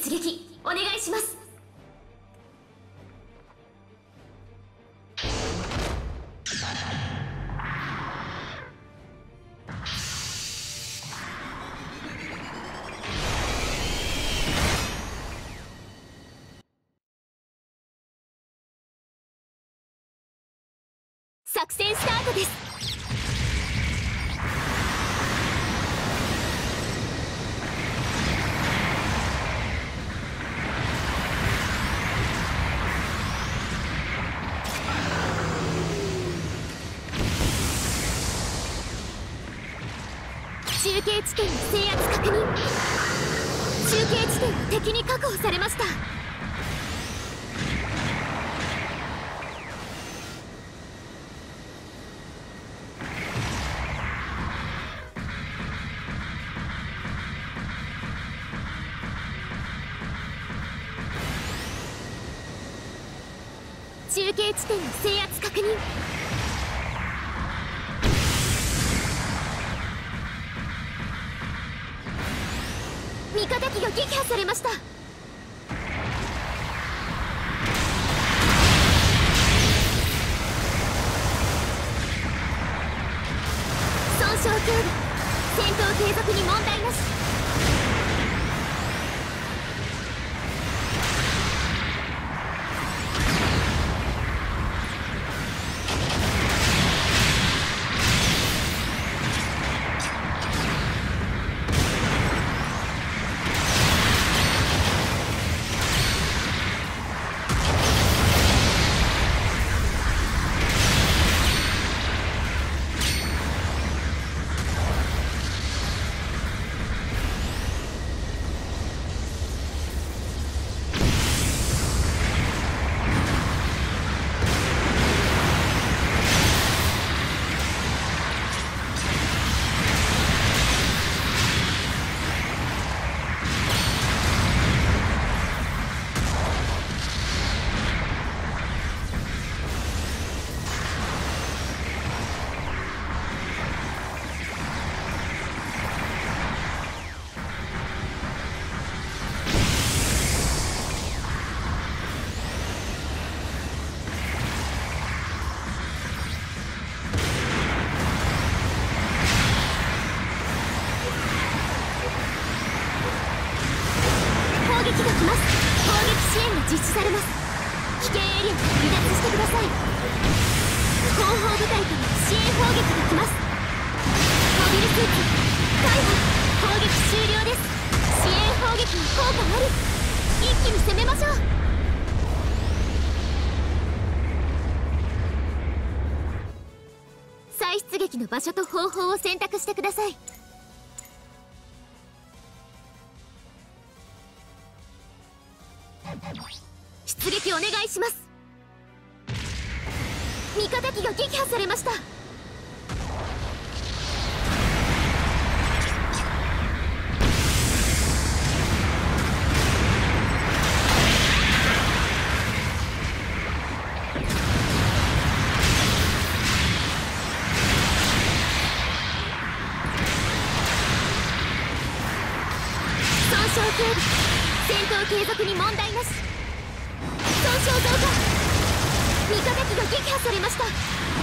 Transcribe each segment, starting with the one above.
出撃お願いします。作戦スタートです。中継地点の制圧確認。中継地点は敵に確保されました。中継地点の制圧確認。味方機が撃破されました。損傷強度。戦闘継続に問題なし。実施されます。危険エリアから離脱してください。後方部隊から支援砲撃が来ます。モビルスーツ逮捕。砲撃終了です。支援砲撃の効果あり。一気に攻めましょう。再出撃の場所と方法を選択してください。出撃お願いします。味方機が撃破されました。損傷警備。戦闘継続に問題なし。損傷増加。味方機が撃破されました。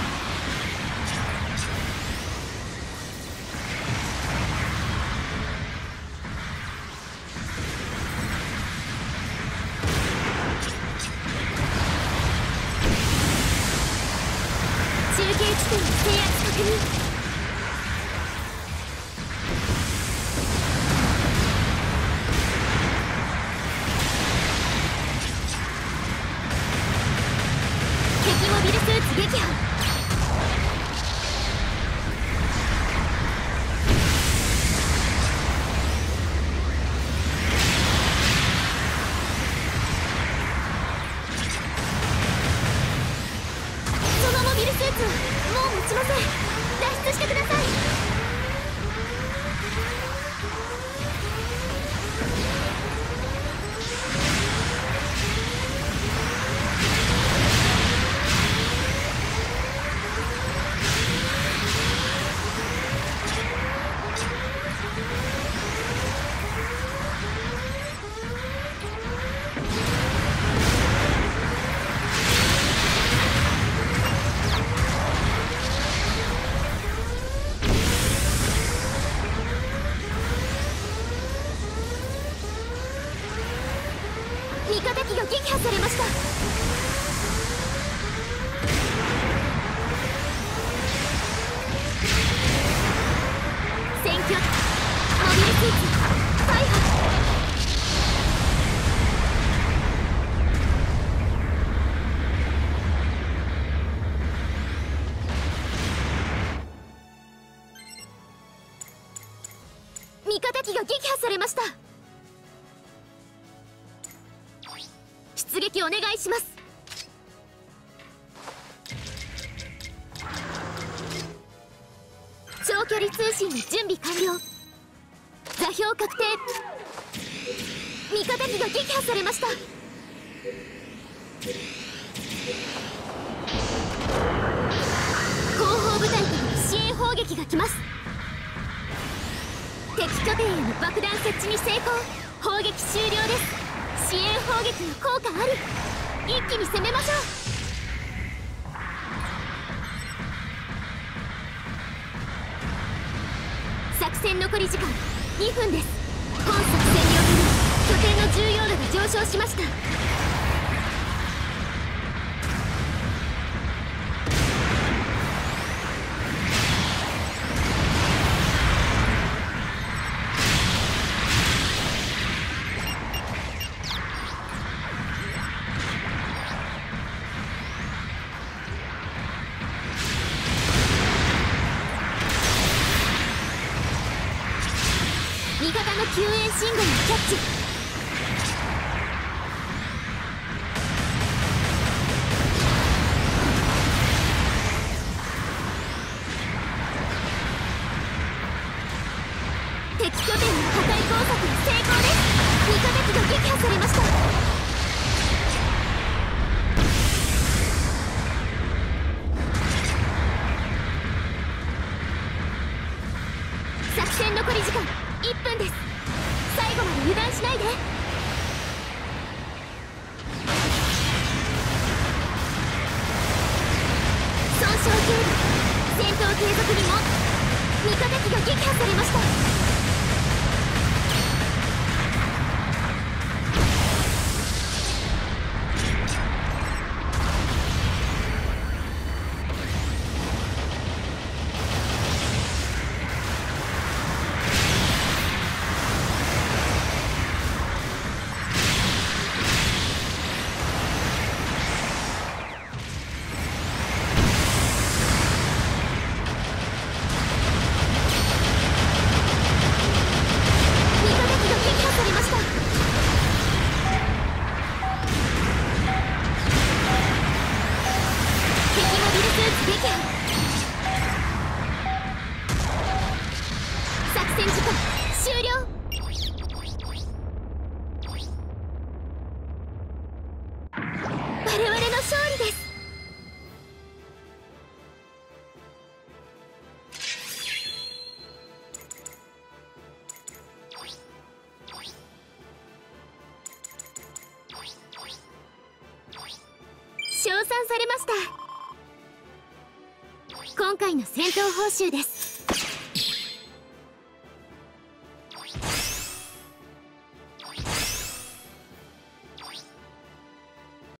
中継地点の制圧確認。モビルスーツ撃破。そのモビルスーツはもう持ちません。脱出してください。 味方機が撃破されました。戦況モビルスーツ大破。味方機が撃破されました。出撃お願いします。長距離通信の準備完了。座標確定。味方機が撃破されました。後方部隊からの支援砲撃が来ます。敵拠点への爆弾設置に成功。砲撃終了です。支援砲撃の効果あり。一気に攻めましょう。作戦残り時間2分です。本作戦によって拠点の重要度が上昇しました。味方の救援信号をキャッチ。敵拠点の破壊工作に成功です。味方機が撃破されました。作戦残り時間1分です。最後まで油断しないで。損傷軽微。戦闘継続にも味方機が撃破されました。作戦時間終了。我々の勝利です。称賛されました。今回の戦闘報酬です。